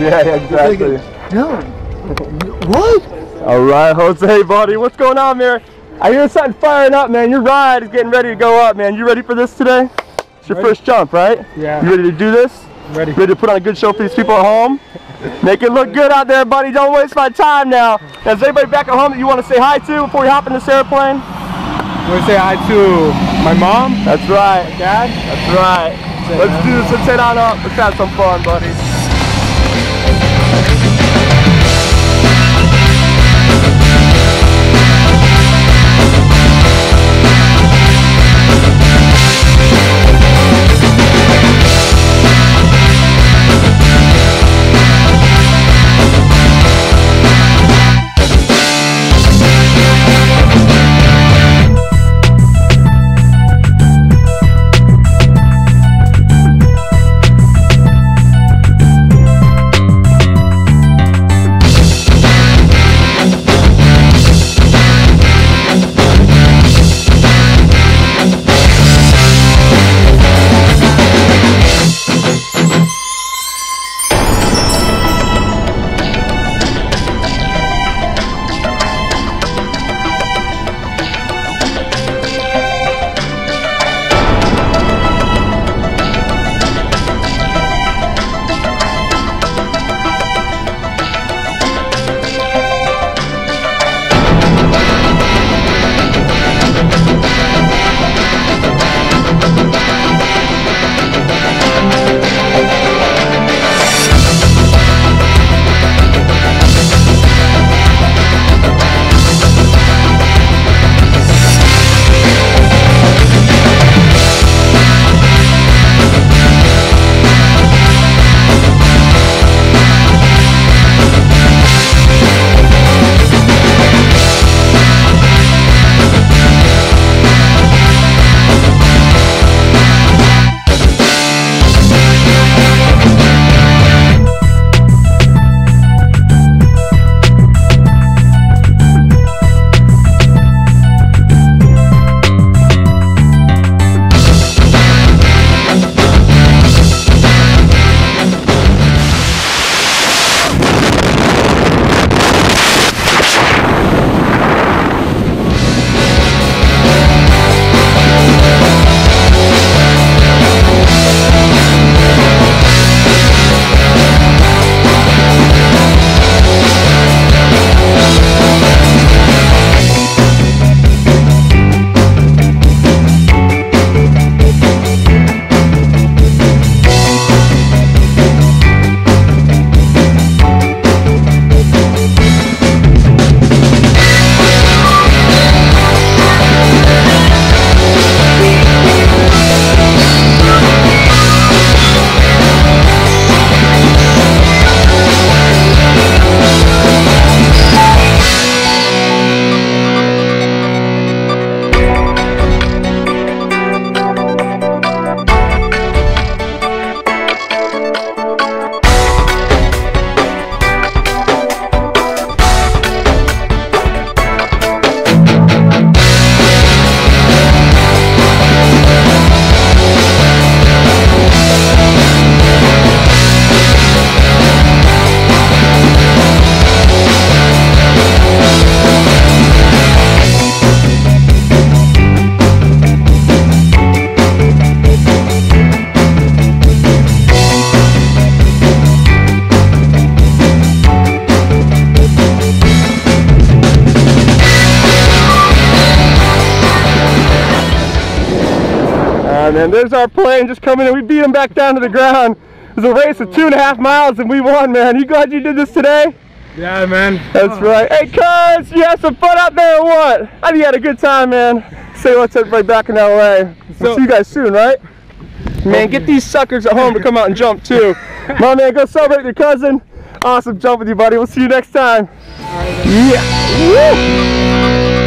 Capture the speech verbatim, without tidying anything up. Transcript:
Yeah, yeah, exactly. No. What? All right, Jose, buddy, what's going on, man? I hear something firing up, man. Your ride is getting ready to go up, man. You ready for this today? It's your ready. first jump, right? Yeah. You ready to do this? Ready. Ready to put on a good show for these people at home? Make it look good out there, buddy. Don't waste my time now. Now, is anybody back at home that you want to say hi to before we hop in this airplane? I'm going to say hi to my mom. That's right. My dad. That's right. Say Let's hi. do this. Let's head on up. Let's have some fun, buddy. Man, there's our plane just coming in. We beat him back down to the ground. It was a race of two and a half miles and we won, man. You glad you did this today? Yeah, man. That's right. Hey, cuz, you had some fun out there or what? I think you had a good time, man. Say what's everybody back in L A. We'll So, see you guys soon, right? Man, get these suckers at home to come out and jump too. My man, go celebrate your cousin. Awesome jump with you, buddy. We'll see you next time. Yeah. Woo.